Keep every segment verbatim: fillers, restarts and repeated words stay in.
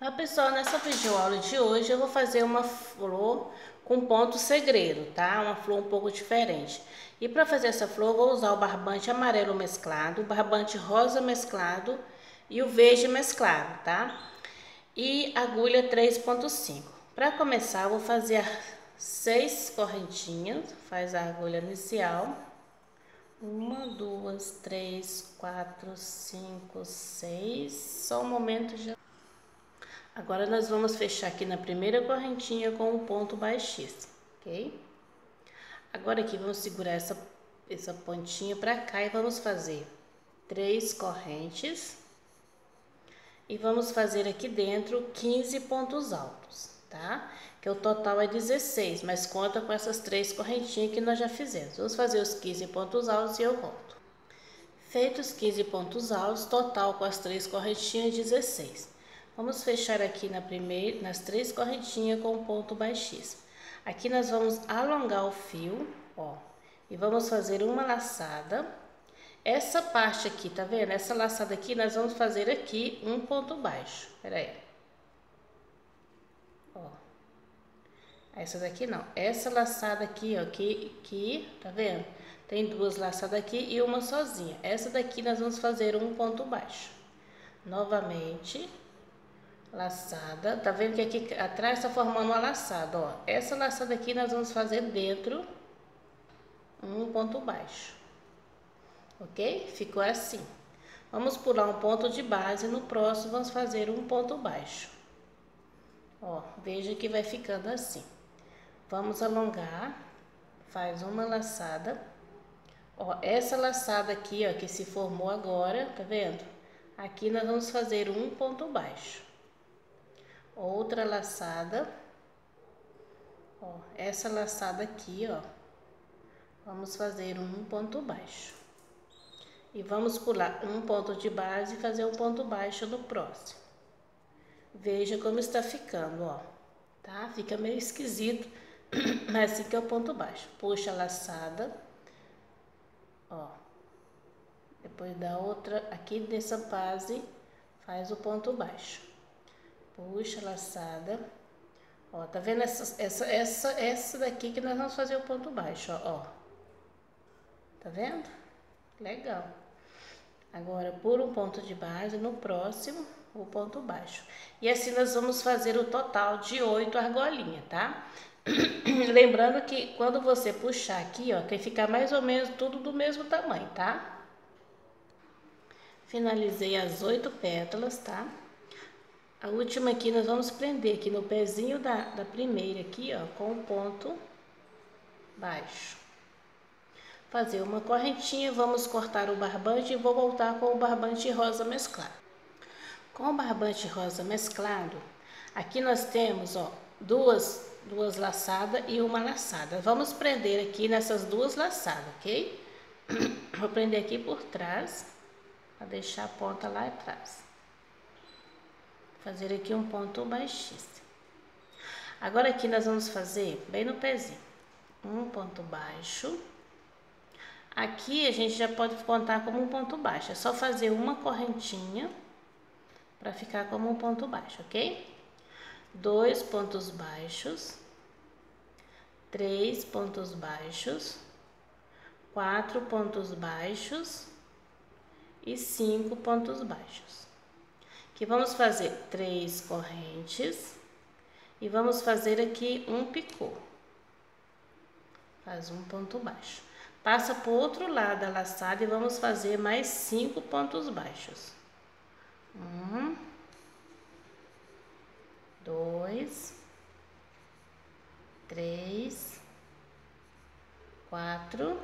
Olá pessoal, nessa videoaula de hoje eu vou fazer uma flor com ponto segredo, tá? Uma flor um pouco diferente. E para fazer essa flor eu vou usar o barbante amarelo mesclado, o barbante rosa mesclado e o verde mesclado, tá? E agulha três ponto cinco. Para começar eu vou fazer seis correntinhas, faz a agulha inicial. Uma, duas, três, quatro, cinco, seis. Só um momento já. Agora nós vamos fechar aqui na primeira correntinha com um ponto baixíssimo, ok? Agora aqui vamos segurar essa, essa pontinha pra cá e vamos fazer três correntes. E vamos fazer aqui dentro quinze pontos altos, tá? Que o total é dezesseis, mas conta com essas três correntinhas que nós já fizemos. Vamos fazer os quinze pontos altos e eu volto. Feitos quinze pontos altos, total com as três correntinhas, dezesseis. Vamos fechar aqui na primeira, nas três correntinhas com um ponto baixíssimo. Aqui nós vamos alongar o fio, ó, e vamos fazer uma laçada. Essa parte aqui, tá vendo? Essa laçada aqui, nós vamos fazer aqui um ponto baixo. Pera aí. Ó. Essa daqui não. Essa laçada aqui, ó, que, que, tá vendo? Tem duas laçadas aqui e uma sozinha. Essa daqui nós vamos fazer um ponto baixo. Novamente. Laçada, tá vendo que aqui atrás tá formando uma laçada, ó. Essa laçada aqui nós vamos fazer dentro um ponto baixo, ok? Ficou assim. Vamos pular um ponto de base, no próximo vamos fazer um ponto baixo. Ó, veja que vai ficando assim. Vamos alongar, faz uma laçada. Ó, essa laçada aqui, ó, que se formou agora, tá vendo? Aqui nós vamos fazer um ponto baixo. Outra laçada, ó, essa laçada aqui, ó, vamos fazer um ponto baixo. E vamos pular um ponto de base e fazer um ponto baixo no próximo. Veja como está ficando, ó, tá? Fica meio esquisito, mas assim que é o ponto baixo. Puxa a laçada, ó, depois da outra, aqui nessa base, faz o ponto baixo. Puxa a laçada, ó, tá vendo essa, essa, essa, essa daqui que nós vamos fazer o ponto baixo, ó, ó. Tá vendo? Legal. Agora, por um ponto de base, no próximo, o ponto baixo. E assim nós vamos fazer o total de oito argolinhas, tá? Lembrando que quando você puxar aqui, ó, tem que ficar mais ou menos tudo do mesmo tamanho, tá? Finalizei as oito pétalas, tá? A última aqui nós vamos prender aqui no pezinho da, da primeira aqui, ó, com o ponto baixo. Fazer uma correntinha, vamos cortar o barbante e vou voltar com o barbante rosa mesclado. Com o barbante rosa mesclado, aqui nós temos, ó, duas, duas laçadas e uma laçada. Vamos prender aqui nessas duas laçadas, ok? Vou prender aqui por trás, para deixar a ponta lá atrás. Fazer aqui um ponto baixíssimo. Agora aqui nós vamos fazer bem no pezinho, um ponto baixo. Aqui a gente já pode contar como um ponto baixo, é só fazer uma correntinha para ficar como um ponto baixo, ok? Dois pontos baixos, três pontos baixos, quatro pontos baixos e cinco pontos baixos. Que vamos fazer três correntes e vamos fazer aqui um picô. Faz um ponto baixo. Passa para o outro lado da laçada e vamos fazer mais cinco pontos baixos. Um, dois, três, quatro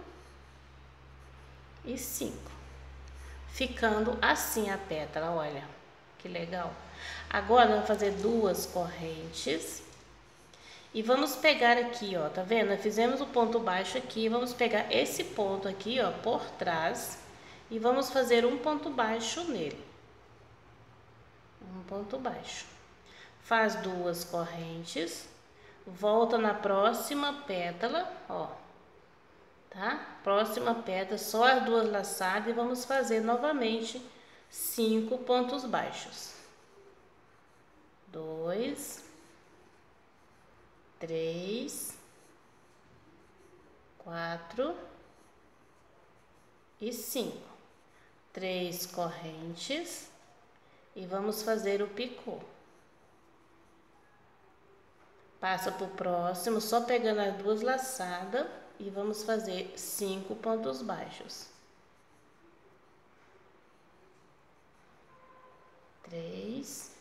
e cinco. Ficando assim a pétala, olha. Que legal. Agora, vamos fazer duas correntes. E vamos pegar aqui, ó, tá vendo? Nós fizemos o ponto baixo aqui, vamos pegar esse ponto aqui, ó, por trás. E vamos fazer um ponto baixo nele. Um ponto baixo. Faz duas correntes. Volta na próxima pétala, ó. Tá? Próxima pétala, só as duas laçadas e vamos fazer novamente cinco pontos baixos. dois, três, quatro e cinco. Três correntes e vamos fazer o picô. Passa pro próximo, só pegando as duas laçadas e vamos fazer cinco pontos baixos. Três,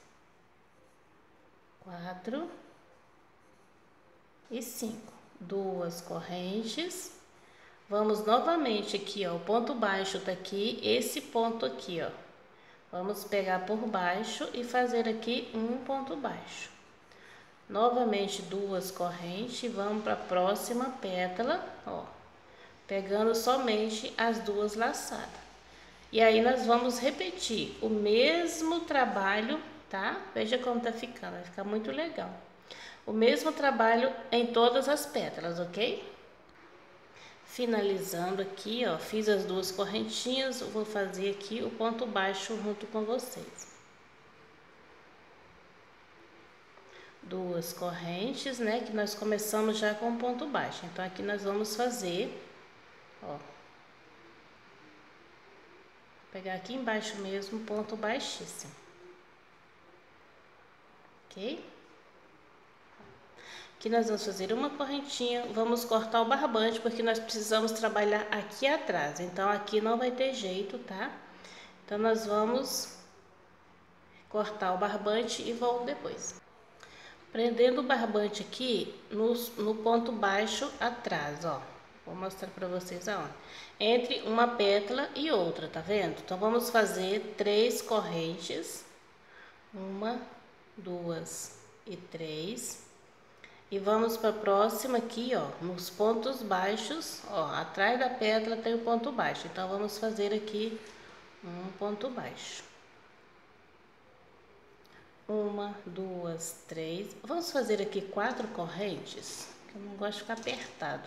quatro e cinco. Duas correntes. Vamos novamente aqui, ó, o ponto baixo tá aqui, esse ponto aqui, ó. Vamos pegar por baixo e fazer aqui um ponto baixo. Novamente duas correntes, vamos para a próxima pétala, ó, pegando somente as duas laçadas. E aí nós vamos repetir o mesmo trabalho, tá? Veja como tá ficando, vai ficar muito legal. O mesmo trabalho em todas as pétalas, ok? Finalizando aqui, ó, fiz as duas correntinhas, eu vou fazer aqui o ponto baixo junto com vocês. Duas correntes, né, que nós começamos já com ponto baixo. Então aqui nós vamos fazer, ó, vou pegar aqui embaixo mesmo, ponto baixíssimo, ok? Aqui nós vamos fazer uma correntinha, vamos cortar o barbante, porque nós precisamos trabalhar aqui atrás, então aqui não vai ter jeito, tá? Então nós vamos cortar o barbante e volto depois. Prendendo o barbante aqui no, no ponto baixo atrás, ó. Vou mostrar pra vocês aonde. Entre uma pétala e outra, tá vendo? Então vamos fazer três correntes. Uma, duas e três. E vamos para a próxima aqui, ó, nos pontos baixos, ó, atrás da pétala tem o ponto baixo. Então vamos fazer aqui um ponto baixo. Uma, duas, três. Vamos fazer aqui quatro correntes, que eu não gosto de ficar apertado.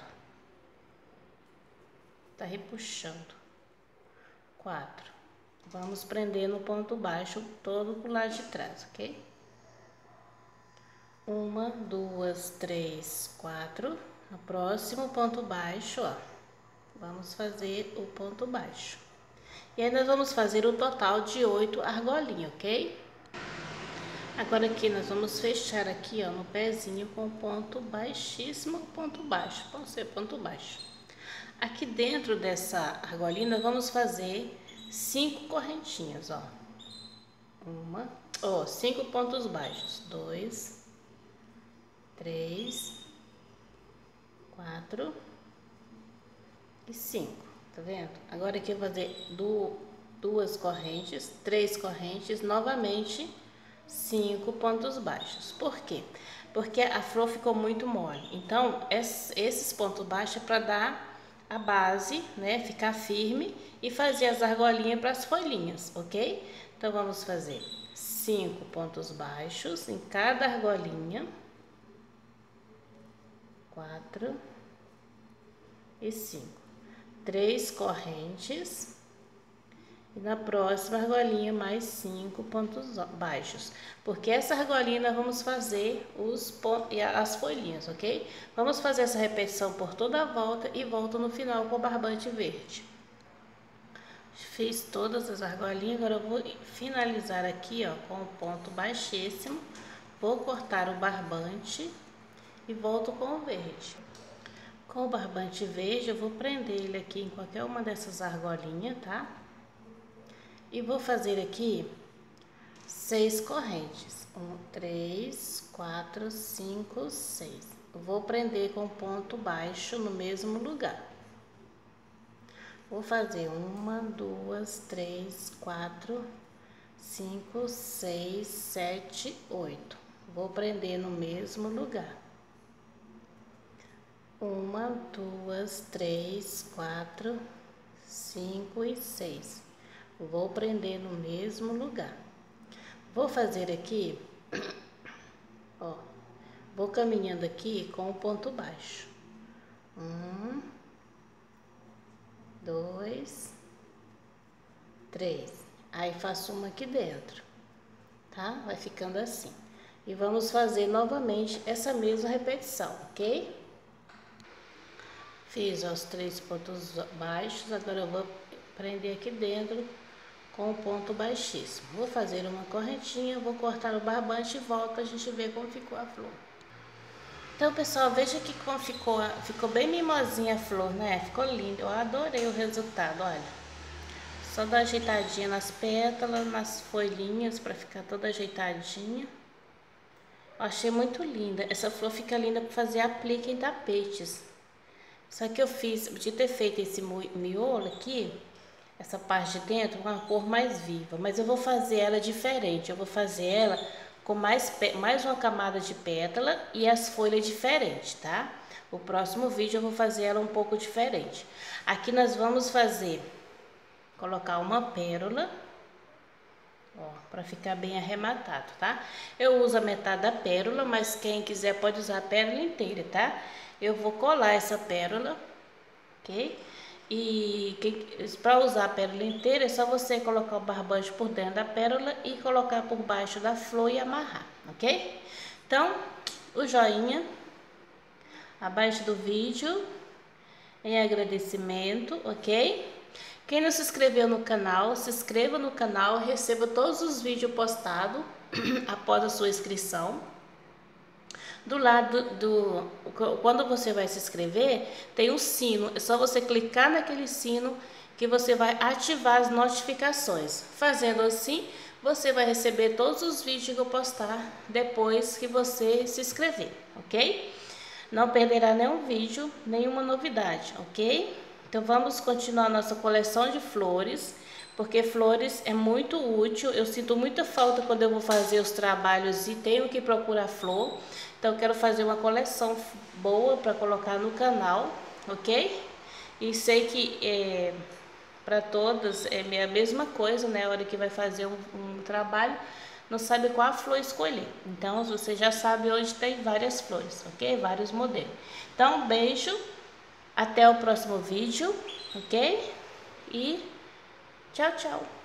Tá repuxando. Quatro. Vamos prender no ponto baixo todo pro lado de trás, ok? Uma, duas, três, quatro. No próximo ponto baixo, ó, vamos fazer o ponto baixo. E aí nós vamos fazer o total de oito argolinhas, ok? Agora aqui nós vamos fechar aqui, ó, no pezinho com ponto baixíssimo, ponto baixo, pode ser ponto baixo. Aqui dentro dessa argolinha nós vamos fazer cinco correntinhas, ó. Uma, ó, cinco pontos baixos. Dois, três, quatro e cinco, tá vendo? Agora aqui eu vou fazer du duas correntes, três correntes, novamente cinco pontos baixos. Por quê? Porque a flor ficou muito mole. Então, esses pontos baixos é para dar a base, né? Ficar firme e fazer as argolinhas para as folhinhas, ok? Então, vamos fazer cinco pontos baixos em cada argolinha. Quatro e cinco. Três correntes. E na próxima argolinha mais cinco pontos baixos, porque essa argolinha nós vamos fazer os as folhinhas, ok? Vamos fazer essa repetição por toda a volta e volto no final com o barbante verde. Fiz todas as argolinhas, agora eu vou finalizar aqui, ó, com o ponto baixíssimo. Vou cortar o barbante e volto com o verde. Com o barbante verde eu vou prender ele aqui em qualquer uma dessas argolinhas, tá? E vou fazer aqui seis correntes. Um, três, quatro, cinco, seis. Vou prender com ponto baixo no mesmo lugar. Vou fazer uma, duas, três, quatro, cinco, seis, sete, oito. Vou prender no mesmo lugar. Uma, duas, três, quatro, cinco e seis. Vou prender no mesmo lugar. Vou fazer aqui, ó, vou caminhando aqui com o ponto baixo. Um, dois, três. Aí faço uma aqui dentro, tá? Vai ficando assim. E vamos fazer novamente essa mesma repetição, ok? Fiz os três pontos baixos, agora eu vou prender aqui dentro com o ponto baixíssimo. Vou fazer uma correntinha, vou cortar o barbante e volto a gente ver como ficou a flor. Então, pessoal, veja aqui como ficou, ficou bem mimosinha a flor, né? Ficou lindo, eu adorei o resultado, olha. Só dar ajeitadinha nas pétalas, nas folhinhas, para ficar toda ajeitadinha. Eu achei muito linda, essa flor fica linda para fazer aplique em tapetes. Só que eu fiz, podia ter feito esse miolo aqui, essa parte de dentro, com uma cor mais viva. Mas eu vou fazer ela diferente, eu vou fazer ela com mais, mais uma camada de pétala e as folhas diferentes, tá? O próximo vídeo eu vou fazer ela um pouco diferente. Aqui nós vamos fazer, colocar uma pérola, ó, para ficar bem arrematado, tá? Eu uso a metade da pérola, mas quem quiser pode usar a pérola inteira, tá? Eu vou colar essa pérola, ok? E para usar a pérola inteira é só você colocar o barbante por dentro da pérola e colocar por baixo da flor e amarrar, ok? Então, o joinha abaixo do vídeo em agradecimento, ok? Quem não se inscreveu no canal, se inscreva no canal, receba todos os vídeos postados após a sua inscrição. Do lado do, quando você vai se inscrever, tem um sino, é só você clicar naquele sino que você vai ativar as notificações. Fazendo assim, você vai receber todos os vídeos que eu postar depois que você se inscrever, ok? Não perderá nenhum vídeo, nenhuma novidade, ok? Então vamos continuar nossa coleção de flores, porque flores é muito útil. Eu sinto muita falta quando eu vou fazer os trabalhos e tenho que procurar flor. Então eu quero fazer uma coleção boa para colocar no canal, ok? E sei que é, para todas é a mesma coisa, né? A hora que vai fazer um, um trabalho, não sabe qual flor escolher. Então você já sabe onde tem várias flores, ok? Vários modelos. Então um beijo, até o próximo vídeo, ok? E tchau, tchau!